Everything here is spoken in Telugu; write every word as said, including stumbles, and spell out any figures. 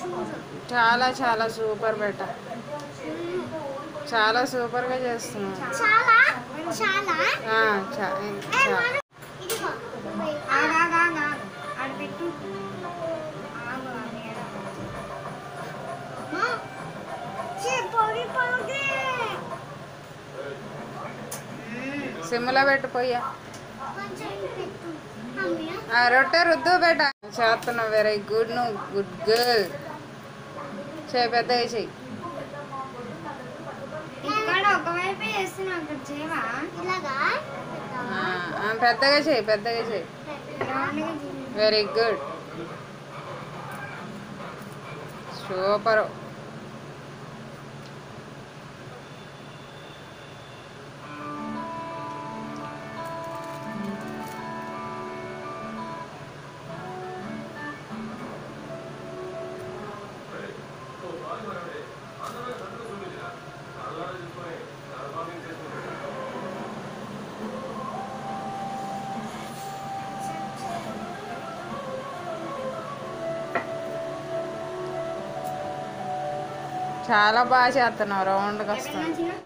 చాలా చాలా సూపర్ బెట, చాలా సూపర్గా చేస్తున్నావు. చాలా చాలా ఆ, చా- చా- సిమ్లో పెట్టిపోయా. ఆ, రొట్టె రుద్దు బేట. చేస్తున్నావు, వెరీ గుడ్. నువ్వు గుడ్ గర్ల్. చేయి, పెద్దగా చెయ్యి. పెద్దగా చెయ్యి, పెద్దగా చెయ్యి. Very good, super. చాలా బాగా చేస్తున్నావు, రౌండ్కి వస్తుంది.